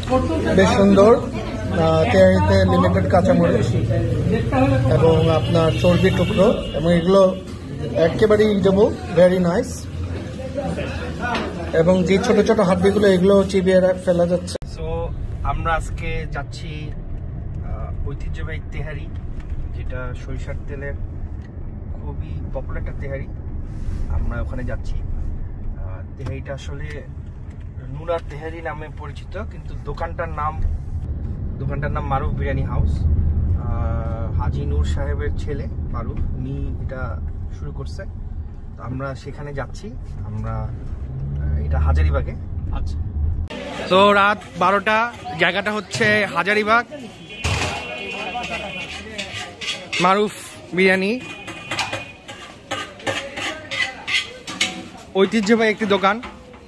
বেশ সুন্দর, তেহারিতে লিমিটেড কাঁচামরিচ এবং আপনার চর্বি টুকরো, এবং এগুলো একেবারেই ইটেবল, ভেরি নাইস। এবং যে ছোট ছোট হাড্ডিগুলো এগুলো চিবিয়ে ফেলা যাচ্ছে। সো আমরা আজকে যাচ্ছি ঐতিহ্যবাহী তেহারি, যেটা সরিষার তেলের খুবই পপুলার একটা তেহারি। আমরা ওখানে যাচ্ছি। তেহারিটা আসলে নুরার তেহারি নামে পরিচিত, কিন্তু দোকানটার নাম মারুফ বিরিয়ানি হাউস। হাজি নূর সাহেবের ছেলে মারুফ, উনি এটা শুরু করছে। তো আমরা সেখানে যাচ্ছি। এটা হাজারীবাগে। আচ্ছা, তো রাত 12টা, জায়গাটা হচ্ছে হাজারীবাগ, মারুফ বিরিয়ানি, ঐতিহ্যবাহী একটি দোকান।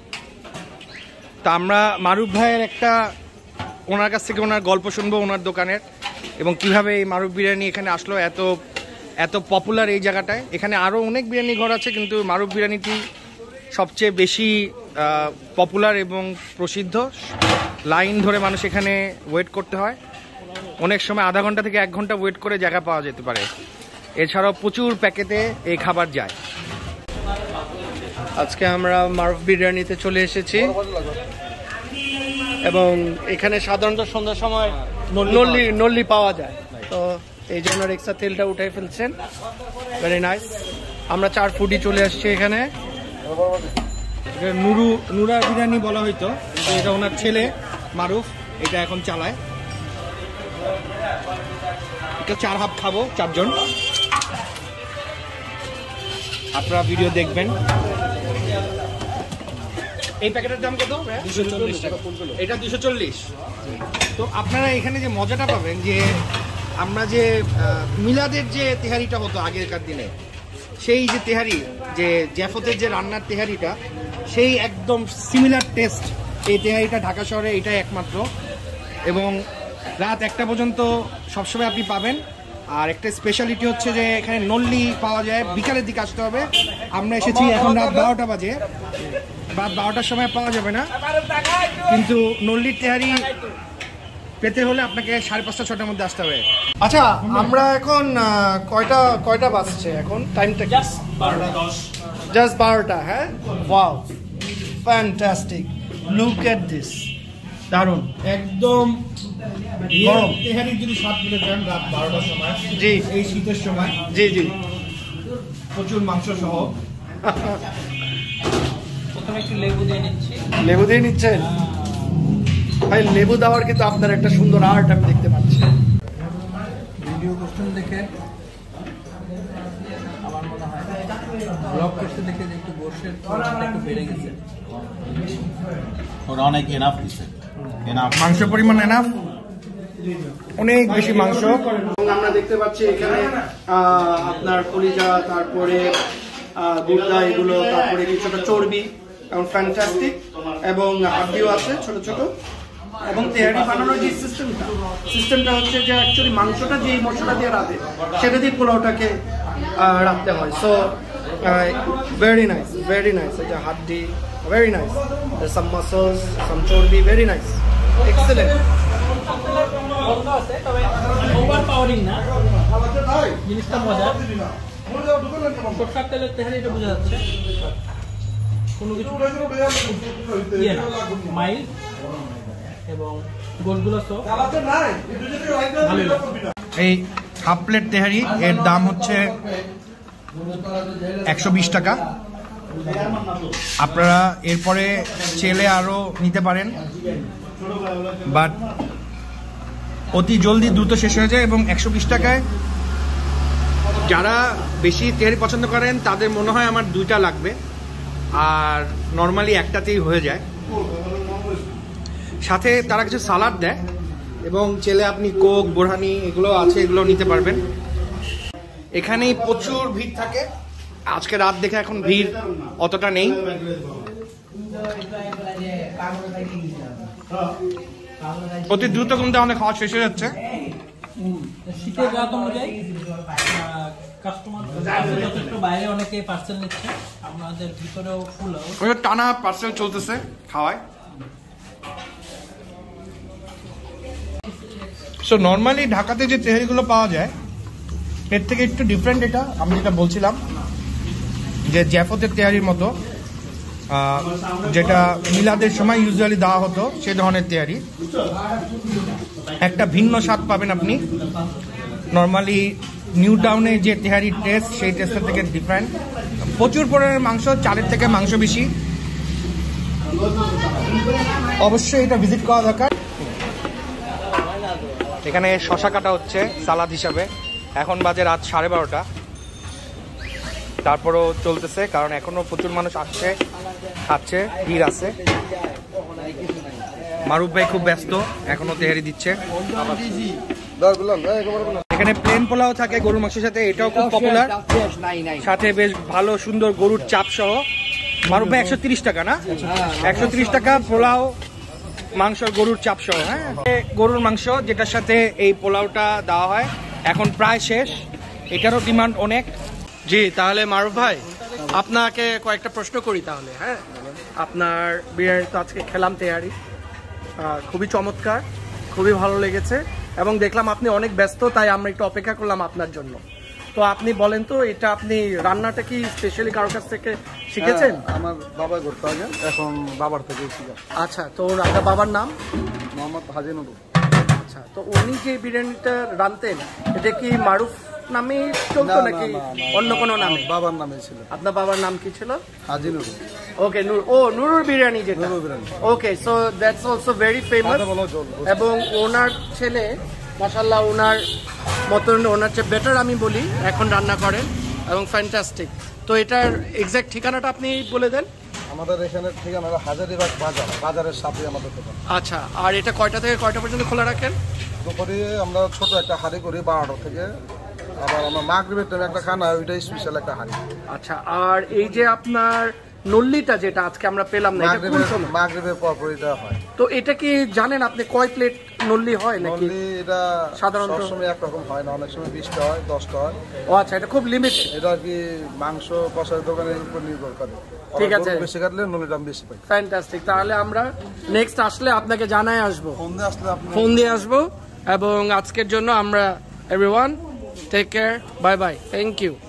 তা আমরা মারুফ ভাইয়ের ওনার কাছ থেকে ওনার গল্প শুনবো ওনার দোকানের, এবং কিভাবে এই মারুফ বিরিয়ানি এখানে আসলো, এত পপুলার এই জায়গাটায়। এখানে আরও অনেক বিরিয়ানি ঘর আছে, কিন্তু মারুফ বিরিয়ানিটি সবচেয়ে বেশি পপুলার এবং প্রসিদ্ধ। লাইন ধরে মানুষ এখানে ওয়েট করতে হয়, অনেক সময় আধা ঘন্টা থেকে 1 ঘন্টা ওয়েট করে জায়গা পাওয়া যেতে পারে। এছাড়াও প্রচুর প্যাকেটে এই খাবার যায়। আজকে আমরা মারুফ বিরিয়ানিতে চলে এসেছি, এবং এখানে সাধারণত সন্ধ্যার সময় নল্লি পাওয়া যায়। তো এই জন্য এক্সট্রা তেলটা উঠাই ফেলছেন, ভেরি নাইস। আমরা 4 ফুডি চলে আসছি এখানে। নুরা বিরিয়ানি বলা হইতো, কিন্তু এটা ওনার ছেলে মারুফ এটা এখন চালায়। এটা 4 হাফ খাবো, 4 জন। আপনারা ভিডিও দেখবেন। এই প্যাকেটের দাম কত? 240 টাকা। এটা 240। তো আপনারা এখানে যে মজাটা পাবেন, যে আমরা যে মিলাদের যে তেহারিটা হতো আগেরকার দিনে, সেই যে তেহারি, যে জ্যাফতের যে রান্নার তেহারিটা, সেই একদম সিমিলার টেস্ট এই তেহারিটা ঢাকা শহরে এটাই একমাত্র। এবং রাত 1টা পর্যন্ত সবসময় আপনি পাবেন। আর একটা স্পেশালিটি হচ্ছে যে এখানে নল্লি পাওয়া যায়, বিকালের দিকে আসতে হবে। আমরা এসেছি এখন রাত 12টা বাজে, রাত 12টার সময় পাওয়া যাবে না, কিন্তু নল্লির তেহারি পেতে হলে আপনাকে 5:30 6টার মধ্যে আসতে হবে। আচ্ছা, আমরা এখন কয়টা বাজছে এখন? টাইমটা জাস্ট 12টা। হ্যাঁ, wow, fantastic, look at this, দারুণ, একদম গরম তেহারি। যদি স্বাদ পেতে চান রাত 12টার সময়, জি, এই শীতের সময়, জি জি, প্রচুর মাংস সহ। প্রথমে একটু লেবু দিয়ে নিচ্ছেন ভাই। লেবু দেওয়ার কিন্তু আপনার একটা সুন্দর আর্ট আমি দেখতে পাচ্ছি। ভিডিও কোশ্চেন দেখে আমার মনে হয় ব্লগ করতে দেখে একটু বসে একটু বেড়ে গেছে। ওরা অনেক এনাফ দিচ্ছে, মাংস পরিমাণ এনাফ, অনেক বেশি মাংস। আমরা দেখতে পাচ্ছি এখানে আপনার কলিজা, তারপরে গুর্দা, এগুলো, তারপরে কিছুটা চর্বি, এবং ফ্যান্টাস্টিক, এবং হাড্ডিও আছে ছোট ছোট। এবং তেহারি বানানোর যে সিস্টেমটা হচ্ছে যে অ্যাকচুয়ালি মাংসটা যে মশলা দিয়ে রাখে, সেটা দিয়ে পোলাওটাকে রাখতে হয়। So very nice, very nice. এই যে হাড্ডি, very nice, some muscles, some চর্বি, ভেরি নাইস, এক্সেলেন্ট। জিনিসটা মজা, সরষের তেলের তেহারি, এটা বোঝা যাচ্ছে কোনো কিছু মাইল, এবং গোলগুলো সব ভালোই। এই হাফ প্লেট তেহারি এর দাম হচ্ছে 120 টাকা। আপনারা এরপরে চেলে আরও নিতে পারেন, বাট অতি জলদি দ্রুত শেষ হয়ে যায়। এবং 120 টাকায় যারা বেশি তেহারি পছন্দ করেন তাদের মনে হয় আমার 2টা লাগবে, আর নর্মালি একটাতেই হয়ে যায়। সাথে তারা কিছু সালাদ দেয়, এবং চেলে আপনি কোক, বোরহানি এগুলো আছে, এগুলো নিতে পারবেন। এখানেই প্রচুর ভিড় থাকে। আজকে রাত দেখে এখন ভিড় অতটা নেই। অতি দ্রুত কিন্তু আমাদের খাওয়া শেষ হয়ে যাচ্ছে। শীতের রাত অনুযায়ী কাস্টমার যথেষ্ট, বাইরে অনেকে পার্সেল নিচ্ছে, আমাদের ভিতরেও ফুল টানা পার্সেল চলতেছে খাওয়ায়। সো নর্মালি ঢাকাতে যে তেহারিগুলো পাওয়া যায় এর থেকে একটু ডিফারেন্ট এটা। আমি যেটা বলছিলাম যে জ্যাফতের তেহারির মতো, যেটা মিলাদের সময় ইউজুয়ালি দেওয়া হতো সেই ধরনের তেহারি। একটা ভিন্ন স্বাদ পাবেন আপনি। নর্মালি নিউ টাউনে যে তেহারির টেস্ট সেই টেস্টের থেকে ডিফারেন্ট। প্রচুর পরিমাণের মাংস, চালের থেকে মাংস বেশি। অবশ্যই এটা ভিজিট করা দরকার। এখানে শশা কাটা হচ্ছে সালাদ হিসাবে। এখন বাজে রাত 12:30, তারপরও চলতেছে কারণ এখনো প্রচুর মানুষ আসছে, খাচ্ছে, ভিড় আছে। মারুফ ভাই খুব ব্যস্ত, এখনো তেহারি দিচ্ছে। এখানে প্লেন পোলাও থাকে গরুর মাংসের সাথে, এটাও খুব পপুলার, সাথে বেশ ভালো সুন্দর গরুর চাপ সহ। মারুফ ভাই 130 টাকা না? 130 টাকা পোলাও, মাংস, গরুর চাপ সহ। হ্যাঁ, গরুর মাংস যেটার সাথে এই পোলাওটা দেওয়া হয় এখন প্রায় শেষ, এটারও ডিমান্ড অনেক। জি, তাহলে মারুফ ভাই আপনাকে কয়েকটা প্রশ্ন করি তাহলে। হ্যাঁ, আপনার বিরিয়ানি তো আজকে খেলাম তেহারি, খুবই চমৎকার, খুবই ভালো লেগেছে এবং দেখলাম আপনি অনেক ব্যস্ত, তাই আমরা একটু অপেক্ষা করলাম আপনার জন্য। তো আপনি বলেন তো, এটা আপনি রান্নাটা কি স্পেশালি কারোর কাছ থেকে শিখেছেন? আমার বাবা করতে আগে, এখন বাবার থেকে শিখা। আচ্ছা, তো আপনার বাবার নাম? মোহাম্মদ হাজি নুরু। আচ্ছা, তো উনি যে বিরিয়ানিটা রাঁধতেন এটা কি মারুফ নামে চলতো নাকি অন্য কোনো নামে? বাবার নামে ছিল। আপনার বাবার নাম কি ছিল? হাজি নুরু। ওকে, নুরুর বিরিয়ানি যেটা। নুরুর biryani. Okay, so that's also very famous. এবং ওনার ছেলে মাশাআল্লাহ ওনার মতন, ওনার চেয়ে বেটার আমি বলি, এখন রান্না করেন এবং ফ্যান্টাস্টিক। তো এটার এক্সাক্ট ঠিকানাটা আপনি বলে দেন। আমাদের এখানে ঠিকানা হাজারীবাগ বাজার, বাজারের সাথে আমাদের দোকান। আচ্ছা, আর এটা কয়টা থেকে কয়টা পর্যন্ত খোলা রাখেন? দুপুরে আমরা ছোট একটা হাঁড়ি করি 12টা থেকে, আবার আমরা মাগরিবের টাইমে একটা খানা, ওইটাই স্পেশাল একটা হাঁড়ি। আচ্ছা, আর এই যে আপনার নল্লিটা যেটা আজকে আমরা পেলাম না, এটা কোন সময়? মাগরিবের পর দেওয়া হয়। তো এটা কি জানেন আপনি কয় প্লেট নল্লি হয় নাকি? নল্লি এটা সাধারণত সবসময় একরকম হয় না, অনেক সময় 20টা হয়, 10টা হয়। ও আচ্ছা, এটা খুব লিমিটেড। এটা আর কি মাংস কষার দোকানের উপর নির্ভর করে। ঠিক আছে, বেশি কাটলে নল্লির দাম বেশি পাই। ফ্যান্টাস্টিক। তাহলে আমরা নেক্সট আসলে আপনাকে জানাই আসবো, ফোন দিয়ে আসবো। এবং আজকের জন্য আমরা everyone take care, bye bye, thank you.